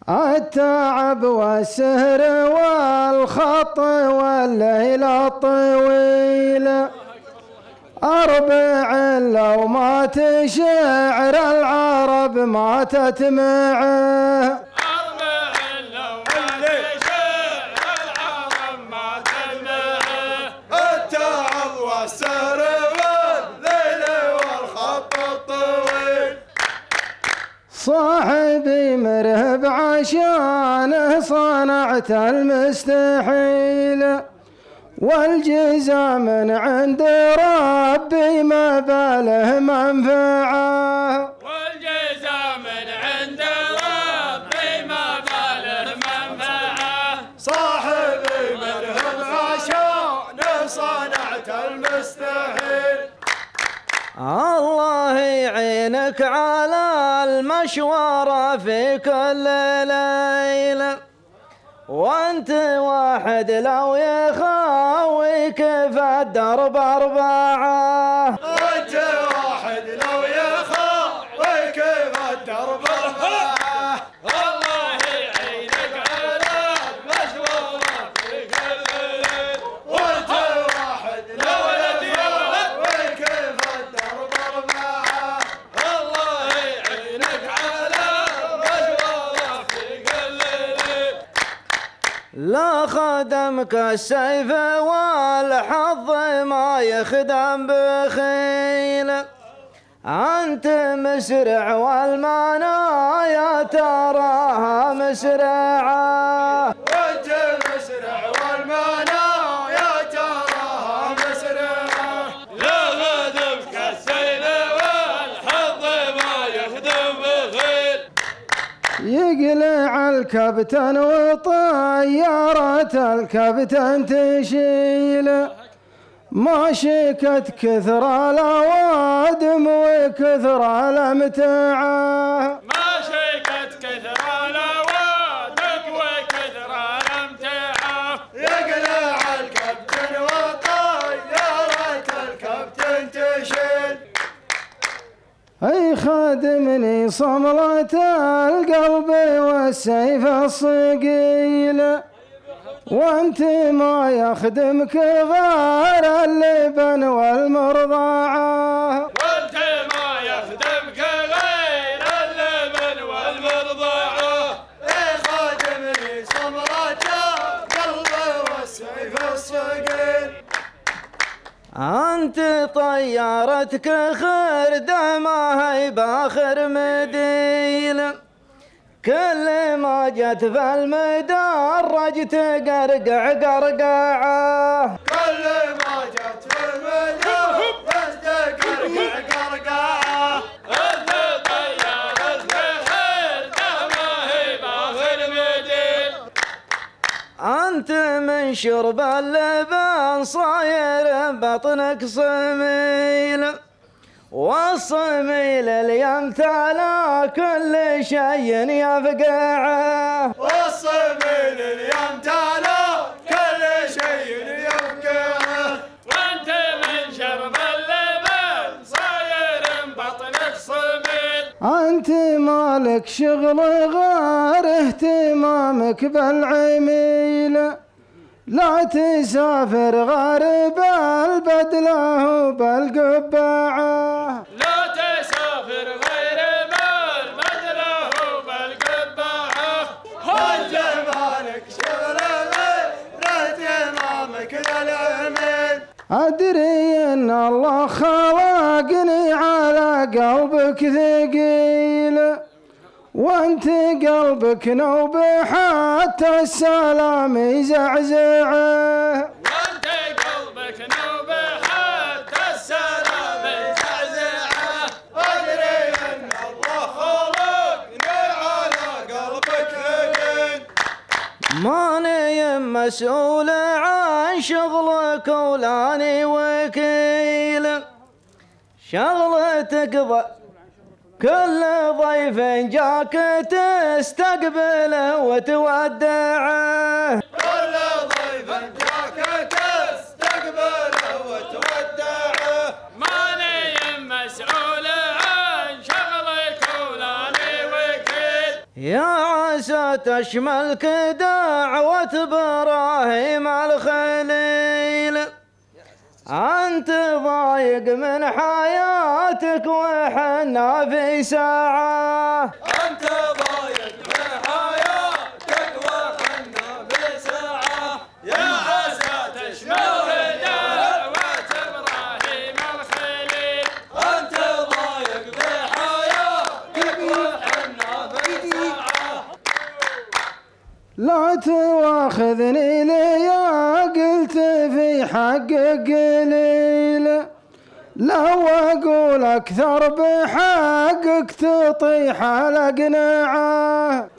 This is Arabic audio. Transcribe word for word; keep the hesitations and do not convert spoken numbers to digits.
التعب والسهر والخط والليل الطويل، أربع لو مات شعر العرب ماتت معه. أربع لو مات شعر العرب ماتت معه. التعب والسهر والليل والخط الطويل، صاحبي مرهب عشانه صنعت المستحيل، والجزاء من عند ربي ما باله منفعه. والجزاء من عند ربي ما باله منفعه. صاحبي مرهب عشانه صنعت المستحيل. الله يعينك على المشوار في كل ليلة، وانت واحد لو يخاويك في الدرب أربعة. انت واحد لو يخاويك في الدرب أربعة. الله يعينك على المشوار في كل ليل، وانت واحد لو يخاويك في الدرب أربعة. الله يعينك على المشوار في كل ليل. لا خدمك السيف والحظ ما يخدم بخيل، أنت مسرع والمنايا تراها مسرعة. وانت مسرع والمنايا تراها مسرعة. لا خدمك السيل والحظ ما يخدم بخيل، يقلع الكابتن وطيارة الكابتن تشيل، ما شكت كثر الأوادم وكثر الأمتعة. ما شكت كثر الأوادم وكثر الأمتعة. يقلع الكابتن وطيارة الكابتن تشيل. أي خادمني صملة القلب والسيف الصقيل، وانت ما يخدمك غير اللبن والمرضعة. وانت ما يخدمك غير اللبن والمرضعة. اي خادمني صمرة القلب والسيف الصقيل. أنت طيارتك خردة ما هي باخر مديل، كل ما جت في المدرج تقرقع قرقعة. كل ما جت في المدرج تقرقع قرقعة. انت طيارتك خردة ما هي باخر مدين. أنت من شرب اللبن صاير بطنك صميل، والصميل اليم تلا كل شيء يفقعه. والصميل اليوم تلا كل شيء يفقعه. وانت من شرب اللبن صاير بطنك صميل. أنت مالك شغل غير اهتمامك بالعميل، لا تسافر غارب البدله وبالقبعة. لا تسافر غير بالبدله وبالقبعة. وانت مالك شغل غير اهتمامك للعميل. أدري إن الله خلقني على قلبك ثقيل، وانت قلبك نوب حتى السلام يزعزعه. وانت قلبك نوب حتى السلام يزعزعه. أدري أن الله خلقني على قلبك ثقيل. ماني مسؤول عن شغلك ولاني وكيل، شغلتك ض... كل ضيف جاك تستقبله وتودعه. كل ضيف جاك تستقبله وتودعه. ماني مسؤول عن شغلك ولاني وكيل. يا عسى تشملك دعوة إبراهيم الخليل. أنت ضايق من حياتك وحنا في ساعة، أنت ضايق من حياتك وحنا في ساعة، يا عسى تشمل دعوة إبراهيم الخليل. أنت ضايق بحياتك وحنا في ساعة. لا تواخذني ليا قلت في حقك قليل، لو أقول أكثر بحقك تطيح على قناعه.